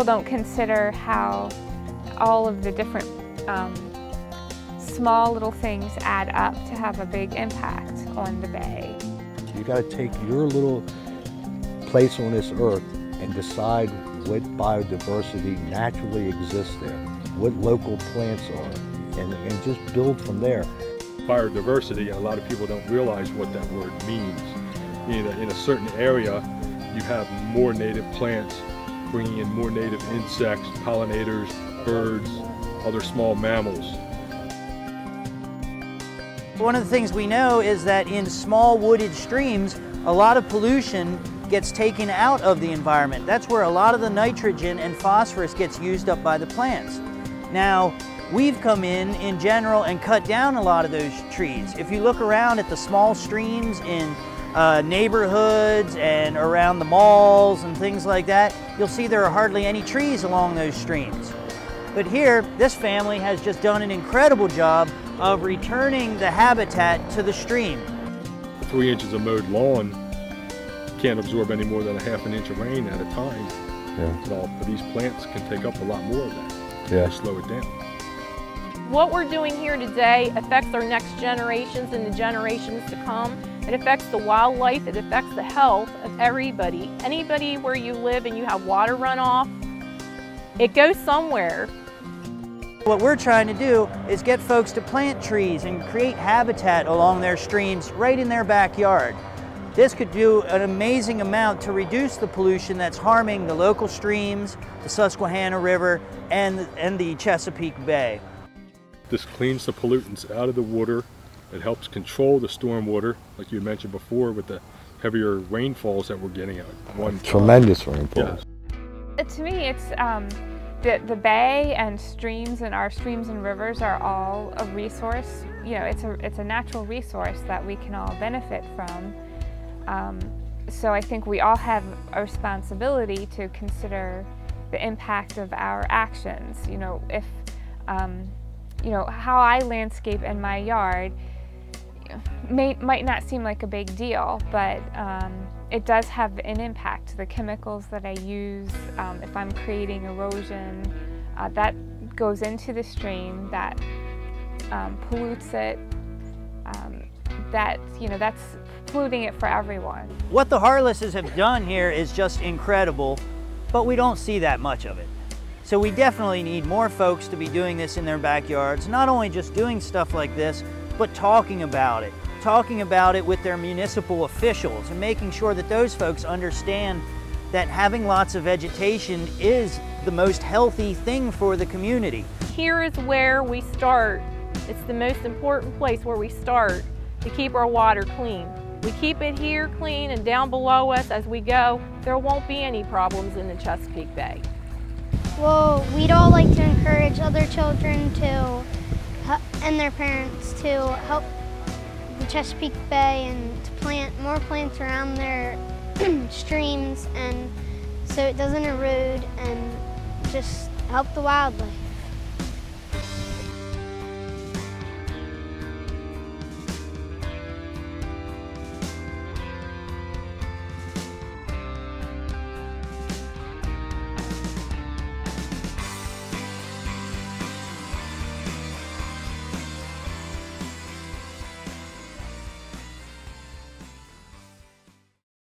don't consider how all of the different small little things add up to have a big impact on the bay. You got to take your little place on this earth and decide what biodiversity naturally exists there, what local plants are, and just build from there. Biodiversity, a lot of people don't realize what that word means. In a certain area, you have more native plants, bringing in more native insects, pollinators, birds, other small mammals. One of the things we know is that in small wooded streams, a lot of pollution gets taken out of the environment. That's where a lot of the nitrogen and phosphorus gets used up by the plants. Now, we've come in general and cut down a lot of those trees. If you look around at the small streams in neighborhoods and around the malls and things like that, you'll see there are hardly any trees along those streams. But here, this family has just done an incredible job of returning the habitat to the stream. 3 inches of mowed lawn can't absorb any more than a ½ inch of rain at a time. Yeah. But these plants can take up a lot more of that. Yeah. To slow it down. What we're doing here today affects our next generations and the generations to come. It affects the wildlife, it affects the health of everybody. Anybody where you live and you have water runoff, it goes somewhere. What we're trying to do is get folks to plant trees and create habitat along their streams right in their backyard. This could do an amazing amount to reduce the pollution that's harming the local streams, the Susquehanna River, and the Chesapeake Bay. This cleans the pollutants out of the water. It helps control the storm water, like you mentioned before, with the heavier rainfalls that we're getting at. Tremendous rainfalls. Yeah. To me, it's the bay and streams and our streams and rivers are all a resource. You know, it's a natural resource that we can all benefit from. So I think we all have a responsibility to consider the impact of our actions. You know, if you know, how I landscape in my yard might not seem like a big deal, but it does have an impact. The chemicals that I use, if I'm creating erosion, that goes into the stream, that pollutes it, that's polluting it for everyone. What the Harlesses have done here is just incredible, but we don't see that much of it. So we definitely need more folks to be doing this in their backyards, not only just doing stuff like this, but talking about it with their municipal officials and making sure that those folks understand that having lots of vegetation is the most healthy thing for the community. Here is where we start. It's the most important place where we start to keep our water clean. We keep it here clean, and down below us as we go, there won't be any problems in the Chesapeake Bay. Well, we'd all like to encourage other children and their parents to help the Chesapeake Bay and to plant more plants around their streams, and so it doesn't erode, and just help the wildlife.